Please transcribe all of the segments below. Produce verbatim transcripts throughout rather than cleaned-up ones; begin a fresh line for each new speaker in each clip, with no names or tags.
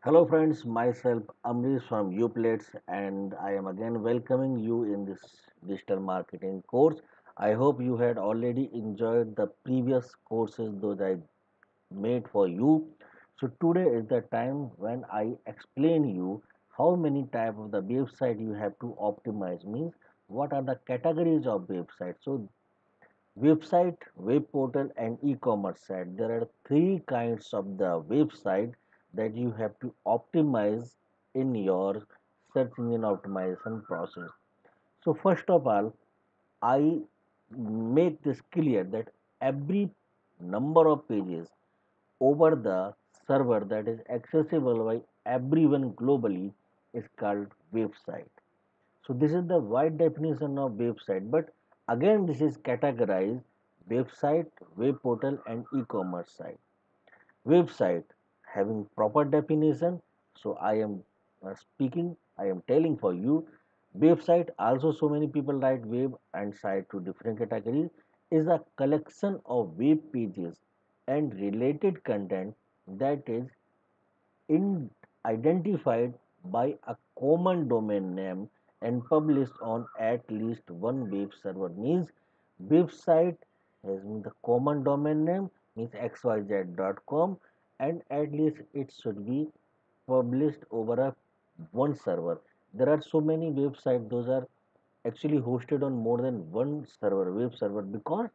Hello friends, myself Amrish from Uplets and I am again welcoming you in this digital marketing course. I hope you had already enjoyed the previous courses those I made for you. So today is the time when I explain you how many type of the website you have to optimize, means what are the categories of website. So website, web portal and e-commerce site. There are three kinds of the website that you have to optimize in your search engine optimization process. So first of all, I make this clear that every number of pages over the server that is accessible by everyone globally is called website. So this is the wide definition of website, but again this is categorized website, web portal and e-commerce site. Website having proper definition. So I am uh, speaking, I am telling for you, website also so many people write web and site to different categories is a collection of web pages and related content that is in identified by a common domain name and published on at least one web server. Means website has the common domain name means x y z dot com and at least it should be published over a one server. There are so many websites those are actually hosted on more than one server web server, because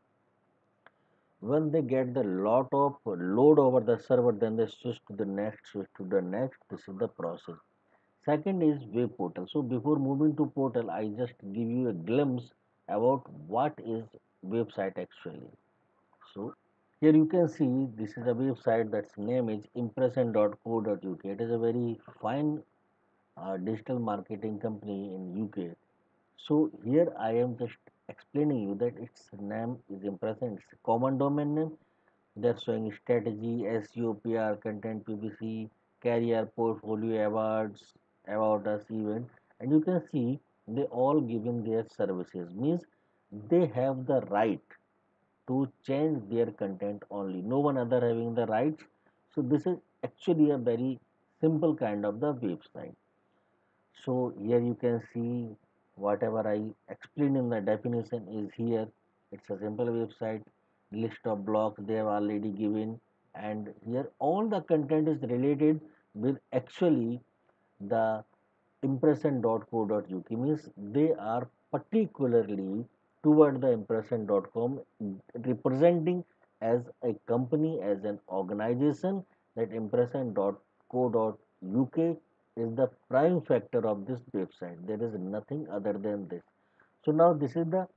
when they get the lot of load over the server, then they switch to the next, switch to the next. This is the process. Second is web portal. So before moving to portal, I just give you a glimpse about what is website actually. So here you can see this is a website that's name is impression dot co dot uk. It is a very fine uh, digital marketing company in U K. So here I am just explaining you that its name is Impression. It's a common domain name. They're showing strategy, S E O, P R, content, P P C, career, portfolio, awards, about us event, and you can see they all giving their services. Means they have the right to change their content only. No one other having the rights. So this is actually a very simple kind of the website. So here you can see whatever I explained in the definition is here. It's a simple website, list of blocks they have already given, and here all the content is related with actually the impression dot co dot uk, means they are particularly toward the impression dot com, representing as a company, as an organization, that impression dot co dot uk is the prime factor of this website. There is nothing other than this. So now this is the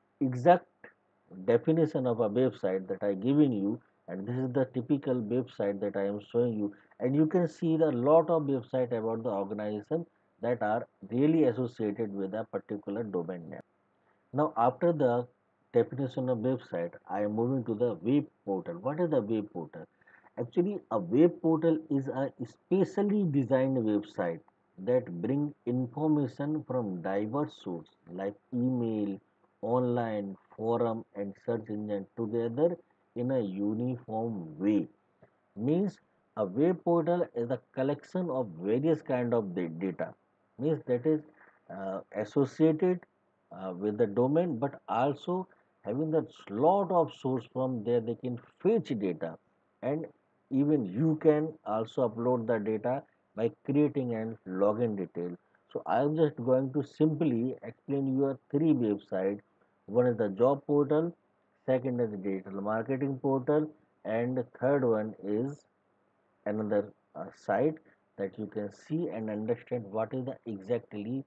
exact definition of a website that I given you, and this is the typical website that I am showing you, and you can see the lot of website about the organization that are really associated with a particular domain name. Now after the definition of website, I am moving to the web portal. What is the web portal? Actually, a web portal is a specially designed website that bring information from diverse sources like email, online, forum and search engine together in a uniform way. Means a web portal is a collection of various kind of da- data. Means that is uh, associated uh, with the domain, but also having the lot of source from there they can fetch data, and even you can also upload the data by creating an login detail. So I am just going to simply explain you a three website. One is the job portal, second is the digital marketing portal, and the third one is another uh, site that you can see and understand what is the exactly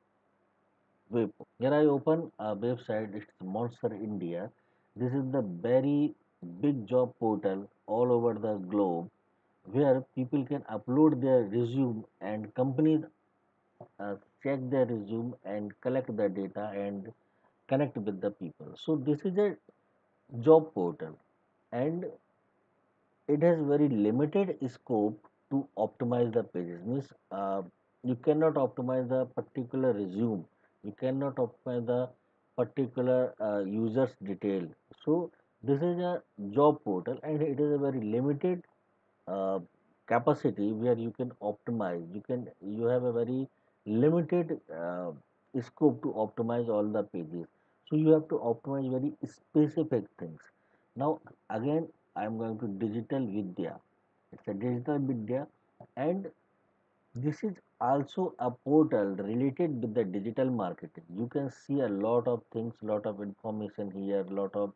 web. Here I open a website, it's Monster India. This is the very big job portal all over the globe where people can upload their resume and companies uh, check their resume and collect the data and connect with the people. So this is a job portal, and it has very limited scope to optimize the pages. Means uh, you cannot optimize the particular resume, you cannot optimize the particular uh, user's detail. So this is a job portal and it is a very limited uh, capacity where you can optimize. You can you have a very limited uh, scope to optimize all the pages. So you have to optimize very specific things. Now again, I am going to digital vidya. It's a digital vidya, and this is also a portal related with the digital marketing. You can see a lot of things, lot of information here, lot of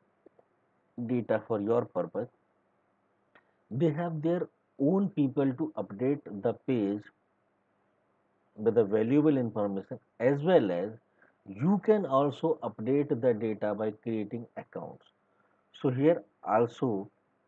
data for your purpose. They have their own people to update the page with the valuable information, as well as you can also update the data by creating accounts. So here also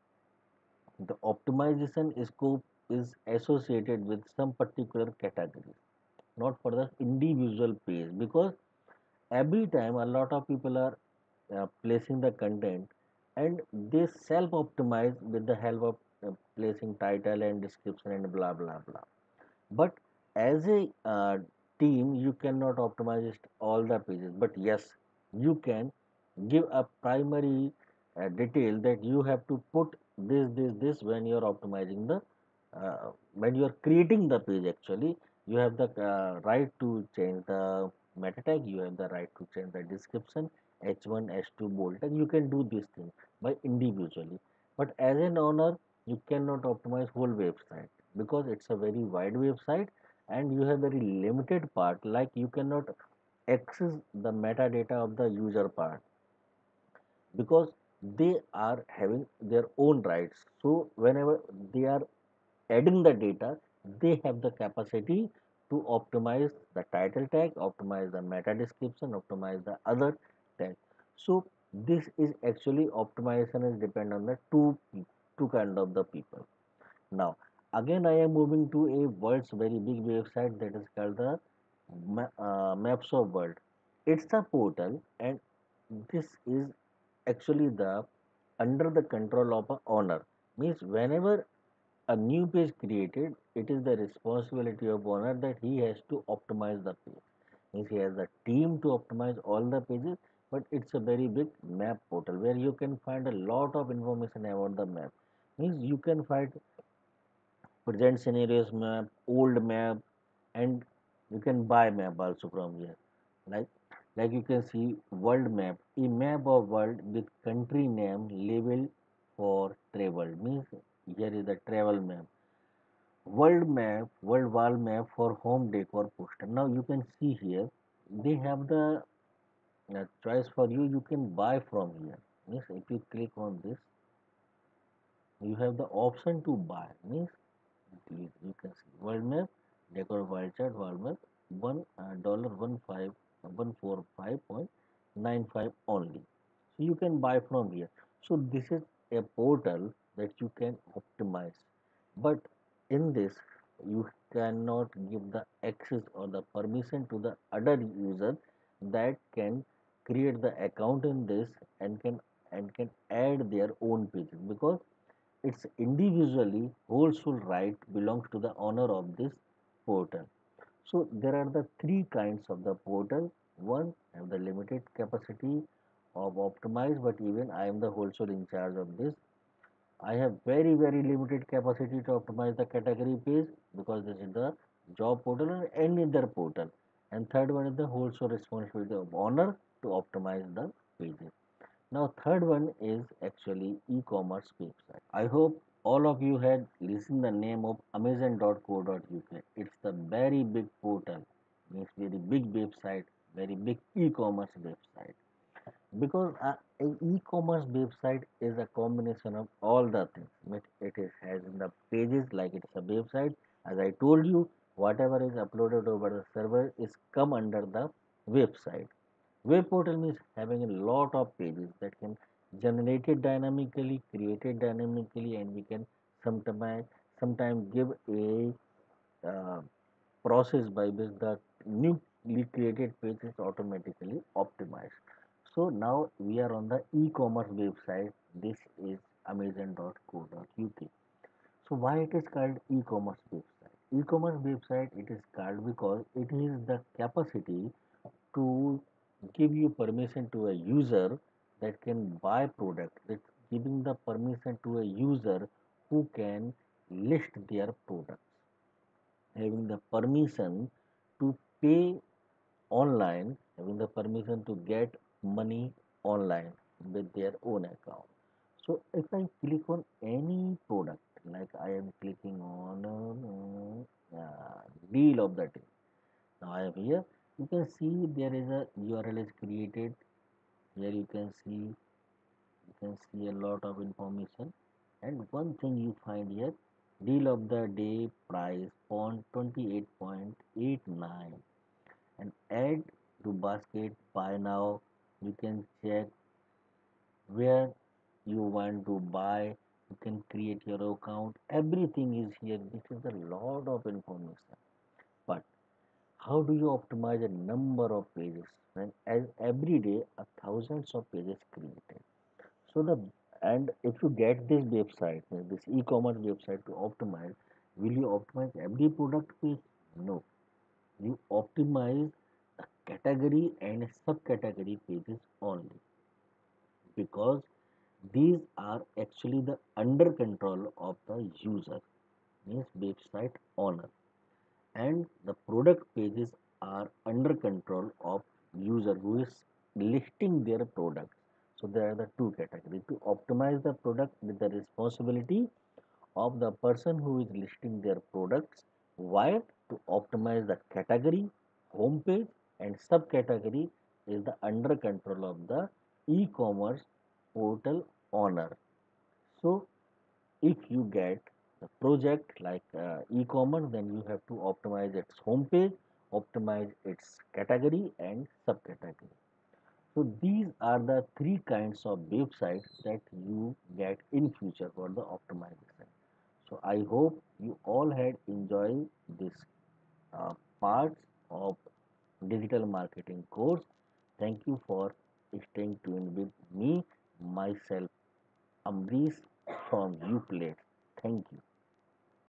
the optimization scope is associated with some particular categories, not for the individual page, because every time a lot of people are uh, placing the content, and they self optimize with the help of uh, placing title and description and blah blah blah. But as a uh, team, you cannot optimize it all the pages, but yes, you can give a primary uh, detail that you have to put this this this when you are optimizing the uh, when you are creating the page. Actually, you have the uh, right to change the meta tag, you have the right to change the description, h one h two bold tag. You can do this thing by individually, but as an owner, you cannot optimize whole website, because it's a very wide website and you have very limited part. Like you cannot access the metadata of the user part, because they are having their own rights. So whenever they are adding the data, they have the capacity to optimize the title tag, optimize the meta description, optimize the other tag. So this is actually optimization is depend on the two two kind of the people. Now, again, I am moving to a world's very big website that is called the Ma- uh, Maps of World. It's a portal, and this is actually the under the control of a owner. Means whenever a new page created, it is the responsibility of owner that he has to optimize the page. Means he has a team to optimize all the pages, but it's a very big map portal where you can find a lot of information about the map. Means you can find present scenarios map, old map, and you can buy map also from here. Like like you can see world map, a map of world with country name label for travel. Means here is the travel map. World map, world wall map for home decor poster. Now you can see here they have the uh, choice for you. You can buy from here. Means if you click on this, you have the option to buy. Means you, you can see world map, decor wild chart, world map, one uh, dollar one five one four five point nine five only. So you can buy from here. So this is a portal that you can optimize, but in this you cannot give the access or the permission to the other user that can create the account in this and can and can add their own pages, because its individually wholesale right belongs to the owner of this portal. So there are the three kinds of the portal. One have the limited capacity of optimize, but even I am the wholesale in charge of this. I have very very limited capacity to optimize the category page, because this is the job portal or any other portal. And third one is the wholesale responsibility of owner to optimize the pages. Now third one is actually e-commerce website. I hope all of you had listened the name of amazon dot co dot U K. It's the very big portal, means very big website, very big e-commerce website. Because uh, a e-commerce website is a combination of all the things. But it is has in the pages like it's a website. As I told you, whatever is uploaded over the server is come under the website. Web portal means having a lot of pages that can generated dynamically, created dynamically, and we can sometimes sometimes give a uh, process by which the newly created page is automatically optimized. So now we are on the e-commerce website. This is amazon dot co dot U K. So why it is called e-commerce website? E-commerce website it is called because it is the capacity to give you permission to a user that can buy product. It's giving the permission to a user who can list their products, having the permission to pay online, having the permission to get money online with their own account. So if I click on any product, like I am clicking on uh, uh, deal of the day. Now I am here. You can see there is a U R L is created. Here you can see you can see a lot of information. And one thing you find here, deal of the day price font twenty-eight point eight nine, and add to basket buy now. You can check where you want to buy. You can create your account. Everything is here. This is a lot of information. But how do you optimize a number of pages when as every day a thousands of pages created? So the and if you get this website, uh, this e-commerce website to optimize, will you optimize every product page? No. You optimize the category and subcategory pages only, because these are actually the under control of the user, means website owner, and the product pages are under control of user who is listing their product. So there are the two categories. To optimize the product with the responsibility of the person who is listing their products, while to optimize the category, homepage, and subcategory is the under control of the e-commerce portal owner. So if you get the project like uh, e-commerce, then you have to optimize its homepage, optimize its category and subcategory. So these are the three kinds of websites that you get in future for the optimization. So I hope you all had enjoyed this uh, parts of digital marketing course. Thank you for staying tuned with me, myself, Amrish from Uplate. Thank you.